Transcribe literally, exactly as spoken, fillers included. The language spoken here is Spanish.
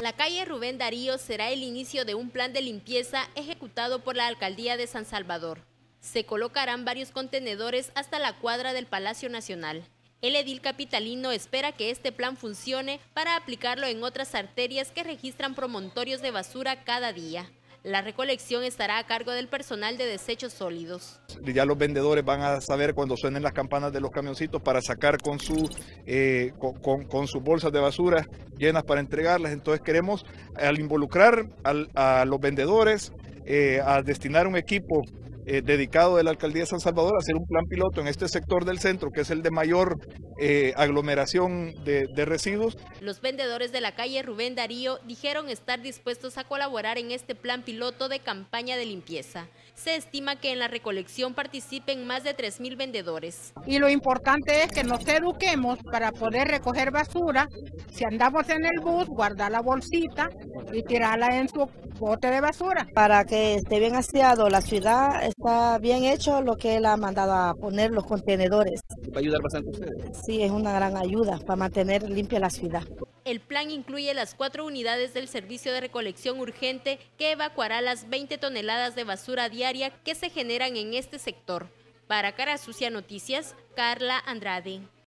La calle Rubén Darío será el inicio de un plan de limpieza ejecutado por la Alcaldía de San Salvador. Se colocarán varios contenedores hasta la cuadra del Palacio Nacional. El edil capitalino espera que este plan funcione para aplicarlo en otras arterias que registran promontorios de basura cada día. La recolección estará a cargo del personal de desechos sólidos. Ya los vendedores van a saber cuando suenen las campanas de los camioncitos para sacar con, su, eh, con, con, con sus bolsas de basura llenas para entregarlas. Entonces queremos, al involucrar al, a los vendedores, eh, a destinar un equipo Eh, dedicado de la Alcaldía de San Salvador a hacer un plan piloto en este sector del centro, que es el de mayor eh, aglomeración de, de residuos. Los vendedores de la calle Rubén Darío dijeron estar dispuestos a colaborar en este plan piloto de campaña de limpieza. Se estima que en la recolección participen más de tres mil vendedores. Y lo importante es que nos eduquemos para poder recoger basura. Si andamos en el bus, guardar la bolsita y tirarla en su bote de basura. Para que esté bien aseado la ciudad, está bien hecho lo que él ha mandado a poner los contenedores. ¿Va a ayudar bastante a ustedes? Sí, es una gran ayuda para mantener limpia la ciudad. El plan incluye las cuatro unidades del servicio de recolección urgente que evacuará las veinte toneladas de basura diaria que se generan en este sector. Para Cara Sucia Noticias, Carla Andrade.